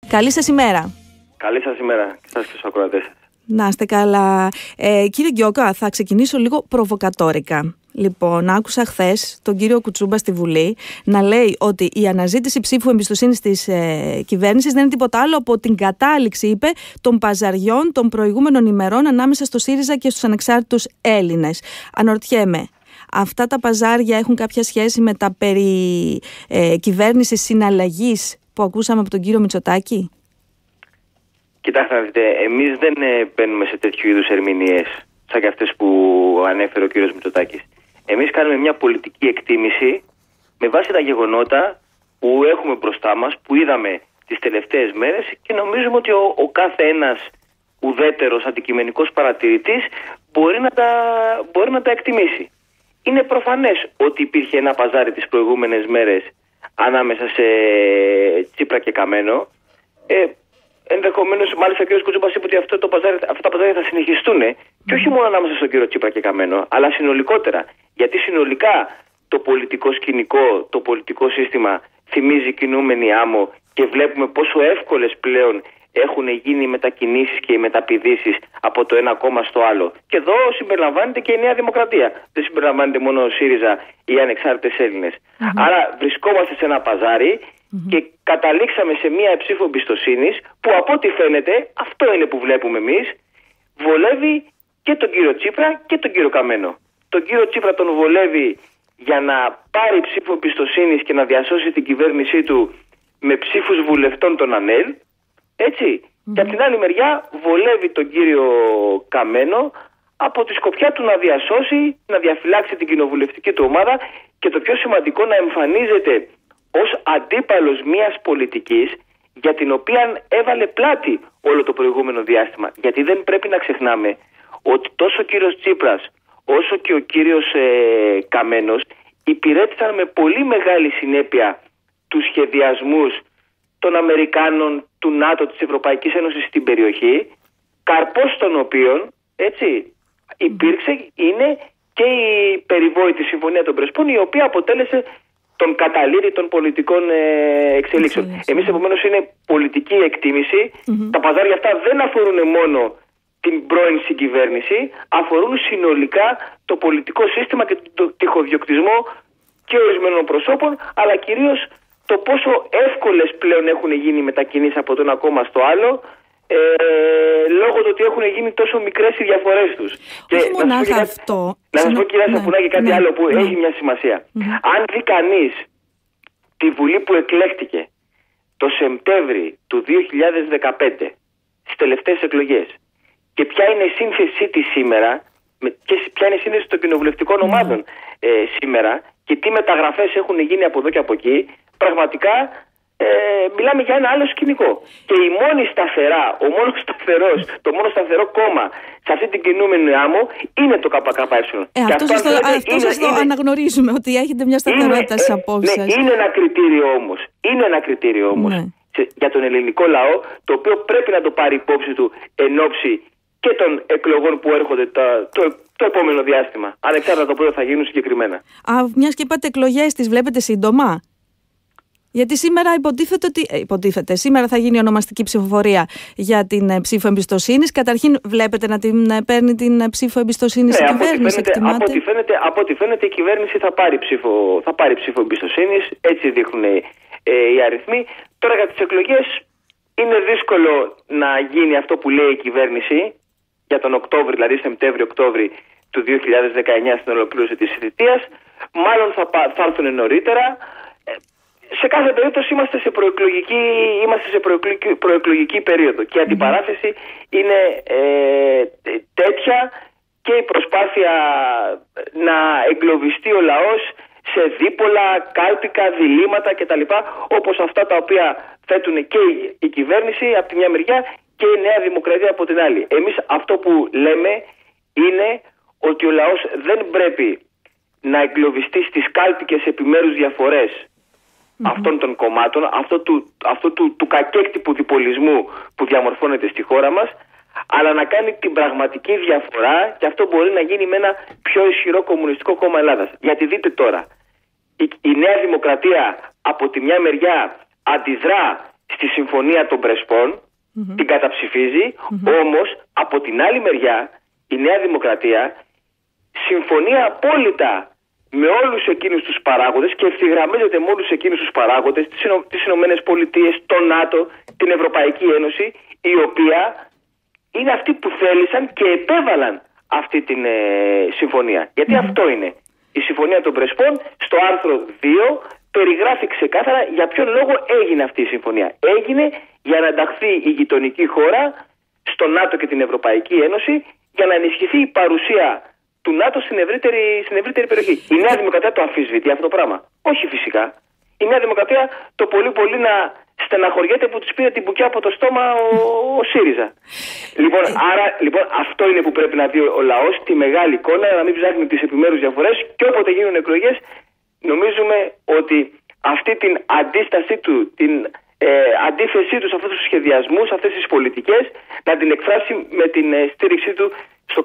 Καλή σας ημέρα. Καλή σας ημέρα και σας και στους ακροατές σας. Να είστε καλά. Κύριε Γκιόκα, θα ξεκινήσω λίγο προβοκατόρικα. Λοιπόν, άκουσα χθες τον κύριο Κουτσούμπα στη Βουλή να λέει ότι η αναζήτηση ψήφου εμπιστοσύνης της κυβέρνησης δεν είναι τίποτα άλλο από την κατάληξη, είπε, των παζαριών των προηγούμενων ημερών ανάμεσα στο ΣΥΡΙΖΑ και στους ανεξάρτητους Έλληνες. Αναρωτιέμαι, αυτά τα παζάρια έχουν κάποια σχέση με τα περί κυβέρνησης συναλλαγής που ακούσαμε από τον κύριο Μητσοτάκη? Κοιτάξτε να δείτε, εμείς δεν μπαίνουμε σε τέτοιου είδους ερμηνείες σαν και αυτές που ανέφερε ο κύριος Μητσοτάκης. Εμείς κάνουμε μια πολιτική εκτίμηση με βάση τα γεγονότα που έχουμε μπροστά μας, που είδαμε τις τελευταίες μέρες, και νομίζουμε ότι ο κάθε ένας ουδέτερος αντικειμενικός παρατηρητής μπορεί να τα εκτιμήσει. Είναι προφανές ότι υπήρχε ένα παζάρι τις προηγούμενες μέρες ανάμεσα σε Τσίπρα και Καμένο. Ενδεχομένως, μάλιστα, ο κ. Κουτσούμπας είπε ότι αυτά τα παζάρια θα συνεχιστούν, και όχι μόνο ανάμεσα στον κύριο Τσίπρα και Καμένο, αλλά συνολικότερα. Γιατί συνολικά το πολιτικό σκηνικό, το πολιτικό σύστημα θυμίζει κινούμενη άμμο, και βλέπουμε πόσο εύκολες πλέον έχουν γίνει οι μετακινήσεις και οι μεταπηδήσεις από το ένα κόμμα στο άλλο. Και εδώ συμπεριλαμβάνεται και η Νέα Δημοκρατία. Δεν συμπεριλαμβάνεται μόνο ο ΣΥΡΙΖΑ ή οι ανεξάρτητες Έλληνες. Άρα βρισκόμαστε σε ένα παζάρι και καταλήξαμε σε μία ψήφο εμπιστοσύνης που, από ό,τι φαίνεται, αυτό είναι που βλέπουμε εμείς, βολεύει και τον κύριο Τσίπρα και τον κύριο Καμένο. Τον κύριο Τσίπρα τον βολεύει για να πάρει ψήφο εμπιστοσύνης και να διασώσει την κυβέρνησή του με ψήφους βουλευτών των ΑΝΕΛ, έτσι. Και από την άλλη μεριά βολεύει τον κύριο Καμένο από τη σκοπιά του να διασώσει, να διαφυλάξει την κοινοβουλευτική του ομάδα, και το πιο σημαντικό, να εμφανίζεται ως αντίπαλος μιας πολιτικής για την οποία έβαλε πλάτη όλο το προηγούμενο διάστημα. Γιατί δεν πρέπει να ξεχνάμε ότι τόσο ο κύριος Τσίπρας όσο και ο κύριος Καμένος υπηρέτησαν με πολύ μεγάλη συνέπεια τους σχεδιασμούς των Αμερικάνων, του ΝΑΤΟ, της Ευρωπαϊκής Ένωσης στην περιοχή, καρπός των οποίων, έτσι, είναι και η περιβόητη Συμφωνία των Πρεσπών, η οποία αποτέλεσε τον καταλήτη των πολιτικών εξελίξεων. Εμείς, επομένως, είναι πολιτική εκτίμηση. Τα παζάρια αυτά δεν αφορούν μόνο την πρώην συγκυβέρνηση, αφορούν συνολικά το πολιτικό σύστημα και τον τυχοδιοκτισμό και ορισμένων προσώπων, αλλά κυρίως το πόσο εύκολες πλέον έχουν γίνει οι μετακινήσεις από το ένα κόμμα στο άλλο, λόγω του ότι έχουν γίνει τόσο μικρές οι διαφορές τους. Όχι μονάχα αυτό. Να σας πω, κυρία Σαπουνάκη, κάτι άλλο που έχει μια σημασία. Αν δει κανείς τη Βουλή που εκλέχτηκε το Σεπτέμβρη του 2015 στις τελευταίες εκλογές, και ποια είναι η σύνθεσή της σήμερα, και ποια είναι η σύνθεση των κοινοβουλευτικών ομάδων σήμερα, και τι μεταγραφές έχουν γίνει από εδώ και από εκεί, πραγματικά μιλάμε για ένα άλλο σκηνικό. Και το μόνο σταθερό κόμμα σε αυτή την κινούμενη άμμο είναι το ΚΚΕ. Αυτό σας το αναγνωρίζουμε, ότι έχετε μια σταθερότητα στις απόψεις σας. Είναι ένα κριτήριο όμως για τον ελληνικό λαό, το οποίο πρέπει να το πάρει υπόψη του εν ώψη και των εκλογών που έρχονται το επόμενο διάστημα, ανεξάρτητα το πότε θα γίνουν συγκεκριμένα. Μιας και είπατε εκλογές, τις βλέπετε σύντομα? Γιατί σήμερα υποτίθεται σήμερα θα γίνει ονομαστική ψηφοφορία για την ψήφο εμπιστοσύνης. Καταρχήν, βλέπετε να την παίρνει την ψήφο εμπιστοσύνης η κυβέρνηση? Από ό,τι φαίνεται η κυβέρνηση θα πάρει ψήφο εμπιστοσύνης, έτσι δείχνουν οι αριθμοί. Τώρα για τις εκλογές είναι δύσκολο να γίνει αυτό που λέει η κυβέρνηση για τον Οκτώβρη, δηλαδή Σεπτέμβριο-Οκτώβρη του 2019, στην ολοκλήρωση της θητείας. Μάλλον θα έρθουν νωρίτερα. Σε κάθε περίπτωση είμαστε σε προεκλογική περίοδο, και η αντιπαράθεση είναι τέτοια, και η προσπάθεια να εγκλωβιστεί ο λαός σε δίπολα, κάλπικα, διλήμματα κτλ. Όπως αυτά τα οποία θέτουν και η κυβέρνηση από τη μια μεριά και η Νέα Δημοκρατία από την άλλη. Εμείς αυτό που λέμε είναι ότι ο λαός δεν πρέπει να εγκλωβιστεί στις κάλπικες επιμέρους διαφορές αυτών των κομμάτων, αυτού του κακέκτυπου διπολισμού που διαμορφώνεται στη χώρα μας, αλλά να κάνει την πραγματική διαφορά, και αυτό μπορεί να γίνει με ένα πιο ισχυρό κομμουνιστικό κόμμα Ελλάδας. Γιατί δείτε τώρα, η Νέα Δημοκρατία από τη μια μεριά αντιδρά στη Συμφωνία των Πρεσπών, την καταψηφίζει, όμως από την άλλη μεριά η Νέα Δημοκρατία συμφωνεί απόλυτα με όλους εκείνους τους παράγοντες και ευθυγραμμίζεται με όλους εκείνους τους παράγοντες, τις Ηνωμένες Πολιτείες, το ΝΑΤΟ, την Ευρωπαϊκή Ένωση, η οποία είναι αυτοί που θέλησαν και επέβαλαν αυτή την συμφωνία. Γιατί αυτό είναι. Η Συμφωνία των Πρεσπών στο άρθρο 2 περιγράφει ξεκάθαρα για ποιον λόγο έγινε αυτή η συμφωνία. Έγινε για να ενταχθεί η γειτονική χώρα στο ΝΑΤΟ και την Ευρωπαϊκή Ένωση, για να ενισχυθεί η παρουσία του ΝΑΤΟ στην ευρύτερη περιοχή. Η Νέα Δημοκρατία το αμφισβητεί αυτό το πράγμα. Όχι φυσικά. Η Νέα Δημοκρατία το πολύ πολύ να στεναχωριέται που τους πήρε την μπουκιά από το στόμα ο ΣΥΡΙΖΑ. Λοιπόν, αυτό είναι που πρέπει να δει ο λαός, τη μεγάλη εικόνα, να μην ψάχνει τις επιμέρους διαφορές, και όποτε γίνουν εκλογές νομίζουμε ότι αυτή την αντίστασή του, την αντίθεσή του σε αυτούς τους σχεδιασμούς, σε αυτές τις πολιτικές, να την εκφράσει με την στήριξή του στο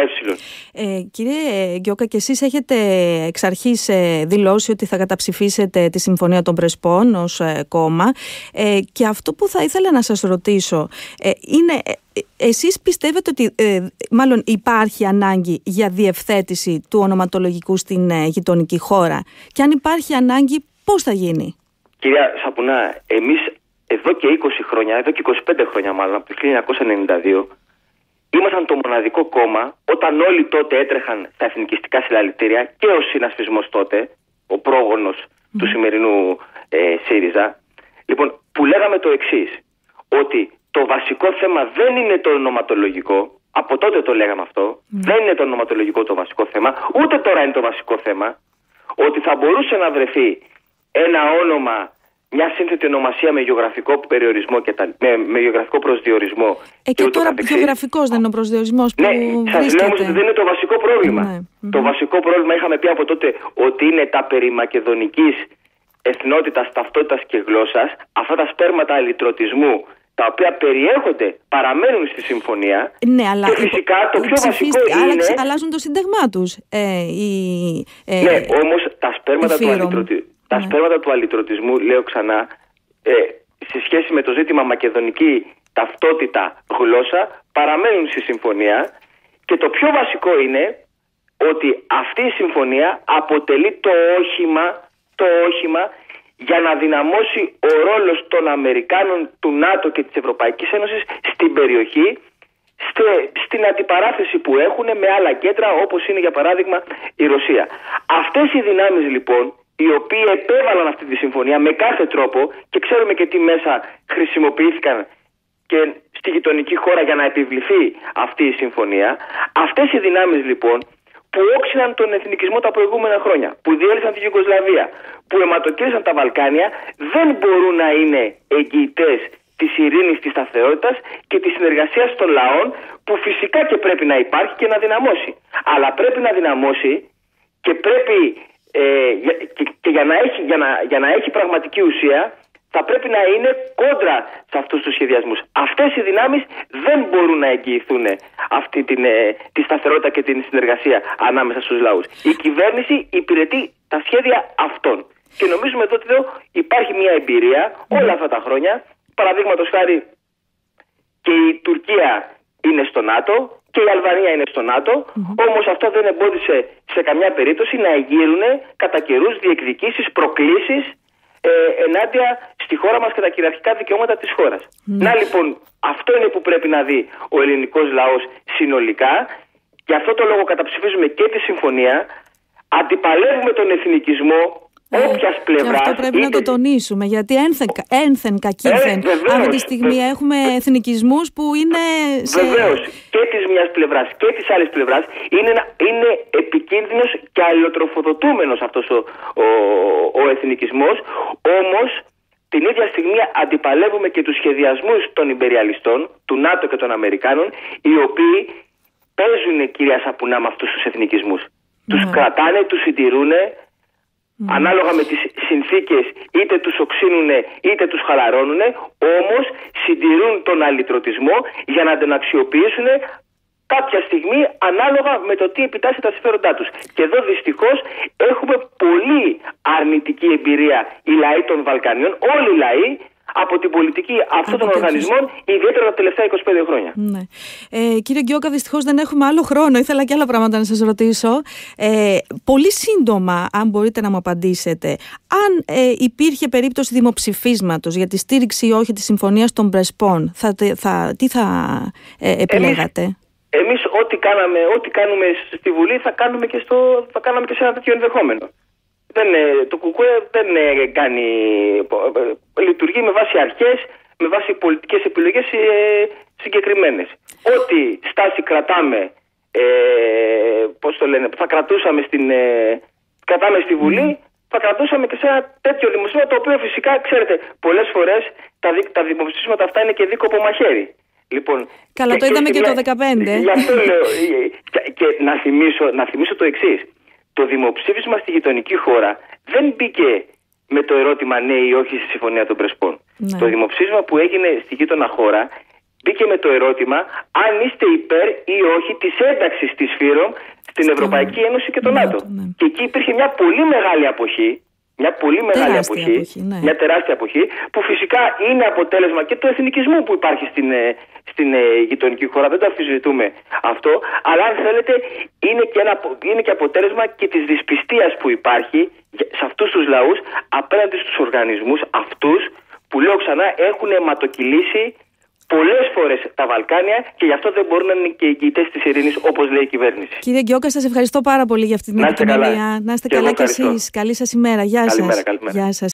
ΚΚΕ. Κύριε Γκιώκα, και εσείς έχετε εξ αρχής δηλώσει ότι θα καταψηφίσετε τη Συμφωνία των Πρεσπών ως κόμμα, και αυτό που θα ήθελα να σας ρωτήσω είναι, εσείς πιστεύετε ότι μάλλον υπάρχει ανάγκη για διευθέτηση του ονοματολογικού στην γειτονική χώρα, και αν υπάρχει ανάγκη, πώς θα γίνει? Κυρία Σαπουνά, εμείς εδώ και 20 χρόνια, εδώ και 25 χρόνια μάλλον, από το 1992, ήμασταν το μοναδικό κόμμα, όταν όλοι τότε έτρεχαν στα εθνικιστικά συλλαλητήρια, και ο συνασπισμός τότε, ο πρόγονος του σημερινού ΣΥΡΙΖΑ, λοιπόν, που λέγαμε το εξής, ότι το βασικό θέμα δεν είναι το ονοματολογικό, από τότε το λέγαμε αυτό, δεν είναι το ονοματολογικό το βασικό θέμα, ούτε τώρα είναι το βασικό θέμα, ότι θα μπορούσε να βρεθεί ένα όνομα, μια σύνθετη ονομασία με γεωγραφικό περιορισμό και με γεωγραφικό προσδιορισμό. Και τώρα γεωγραφικός δεν είναι ο προσδιορισμός που βρίσκεται. Σας λέω όμως ότι δεν είναι το βασικό πρόβλημα. Το βασικό πρόβλημα, είχαμε πει από τότε, ότι είναι τα περί μακεδονικής εθνότητας, ταυτότητας και γλώσσας, αυτά τα σπέρματα αλυτρωτισμού, τα οποία περιέχονται, παραμένουν στη συμφωνία. Ναι, αλλά και φυσικά το πιο βασικό είναι... αλλάζουν το σύνταγμά τους. Ναι, όμως τα σπέρματα του αλυτρωτισμού. Τα σπέρματα του αλυτρωτισμού, λέω ξανά, σε σχέση με το ζήτημα μακεδονική ταυτότητα γλώσσα, παραμένουν στη συμφωνία, και το πιο βασικό είναι ότι αυτή η συμφωνία αποτελεί το όχημα για να δυναμώσει ο ρόλος των Αμερικάνων, του ΝΑΤΟ και της Ευρωπαϊκής Ένωσης στην περιοχή, στην αντιπαράθεση που έχουν με άλλα κέντρα, όπως είναι για παράδειγμα η Ρωσία. Αυτές οι δυνάμεις λοιπόν, οι οποίοι επέβαλαν αυτή τη συμφωνία με κάθε τρόπο, και ξέρουμε και τι μέσα χρησιμοποιήθηκαν και στη γειτονική χώρα για να επιβληθεί αυτή η συμφωνία, αυτές οι δυνάμεις λοιπόν που όξυναν τον εθνικισμό τα προηγούμενα χρόνια, που διέλυσαν τη Ιουγκοσλαβία, που αιματοκύλησαν τα Βαλκάνια, δεν μπορούν να είναι εγγυητές της ειρήνης, της σταθερότητας και της συνεργασίας των λαών, που φυσικά και πρέπει να υπάρχει και να δυναμώσει. Αλλά πρέπει να δυναμώσει και πρέπει και για να έχει πραγματική ουσία, θα πρέπει να είναι κόντρα σε αυτούς τους σχεδιασμούς. Αυτές οι δυνάμεις δεν μπορούν να εγγυηθούν αυτή τη σταθερότητα και την συνεργασία ανάμεσα στους λαούς. Η κυβέρνηση υπηρετεί τα σχέδια αυτών. Και νομίζουμε εδώ ότι υπάρχει μια εμπειρία όλα αυτά τα χρόνια. Παραδείγματος χάρη, και η Τουρκία είναι στο ΝΑΤΟ και η Αλβανία είναι στο ΝΑΤΟ, όμως αυτό δεν εμπόδισε σε καμιά περίπτωση να εγείρουν κατά καιρούς διεκδικήσεις, προκλήσεις ενάντια στη χώρα μας και τα κυριαρχικά δικαιώματα της χώρας. Να λοιπόν, αυτό είναι που πρέπει να δει ο ελληνικός λαός συνολικά. Γι' αυτό το λόγο καταψηφίζουμε και τη συμφωνία, αντιπαλεύουμε τον εθνικισμό όποιας πλευράς. Και αυτό πρέπει να το τονίσουμε, γιατί ένθεν κακήθεν. Αυτή τη στιγμή έχουμε εθνικισμούς που είναι βεβαίως, και της μιας πλευράς και της άλλης πλευράς. Είναι επικίνδυνος και αλληλοτροφοδοτούμενος αυτός ο εθνικισμός. Όμως την ίδια στιγμή αντιπαλεύουμε και τους σχεδιασμούς των ιμπεριαλιστών, του ΝΑΤΟ και των Αμερικάνων, οι οποίοι παίζουν, κυρία Σαπουνά, με αυτούς τους εθνικισμούς. Τους κρατάνε, τους συντηρούν, ανάλογα με τις συνθήκες, είτε τους οξύνουν είτε τους χαλαρώνουν, όμως συντηρούν τον αλυτρωτισμό για να τον αξιοποιήσουν κάποια στιγμή ανάλογα με το τι επιτάσσει τα συμφέροντά τους. Και εδώ δυστυχώς έχουμε πολύ αρνητική εμπειρία οι λαοί των Βαλκανίων, όλοι οι λαοί, από την πολιτική αυτών των οργανισμών, ιδιαίτερα τα τελευταία 25 χρόνια. Ναι. Κύριε Γκιόκα, δυστυχώς δεν έχουμε άλλο χρόνο. Ήθελα και άλλα πράγματα να σας ρωτήσω. Πολύ σύντομα, αν μπορείτε να μου απαντήσετε, αν υπήρχε περίπτωση δημοψηφίσματος για τη στήριξη ή όχι της συμφωνίας των Πρεσπών, τι θα επιλέγατε? Εμείς ό,τι κάνουμε στη Βουλή θα κάναμε και σε ένα τέτοιο ενδεχόμενο. Το ΚΚΕ δεν λειτουργεί με βάση αρχές, με βάση πολιτικές επιλογές συγκεκριμένες. Ό,τι στάση κρατάμε, θα κρατούσαμε στη Βουλή, θα κρατούσαμε και σε ένα τέτοιο δημοψήφισμα, το οποίο φυσικά, ξέρετε, πολλές φορές τα δημοψηφίσματα αυτά είναι και δίκοπο μαχαίρι. Λοιπόν, καλά, το είδαμε και το 2015. Γι' αυτό λέω. Και να θυμίσω το εξής. Το δημοψήφισμα στη γειτονική χώρα δεν μπήκε με το ερώτημα ναι ή όχι στη Συμφωνία των Πρεσπών. Ναι. Το δημοψήφισμα που έγινε στη γείτονα χώρα μπήκε με το ερώτημα αν είστε υπέρ ή όχι της ένταξης της ΦΥΡΟΜ στην Ευρωπαϊκή Ένωση και το ΝΑΤΟ. Ναι. Και εκεί υπήρχε μια πολύ μεγάλη αποχή. Μια τεράστια αποχή, που φυσικά είναι αποτέλεσμα και του εθνικισμού που υπάρχει στην γειτονική χώρα. Δεν το αμφισβητούμε αυτό, αλλά αν θέλετε είναι και αποτέλεσμα και της δυσπιστίας που υπάρχει σε αυτούς τους λαούς απέναντι στους οργανισμούς αυτούς που, λέω ξανά, έχουν αιματοκυλήσει πολλές φορές τα Βαλκάνια και γι' αυτό δεν μπορούν να είναι και εγγυητές της ειρήνης, όπως λέει η κυβέρνηση. Κύριε Γκιόκα, σας ευχαριστώ πάρα πολύ για αυτή την επικοινωνία. Να είστε καλά κι εσείς. Καλή σας ημέρα. Γεια σας. Καλημέρα. Γεια σας.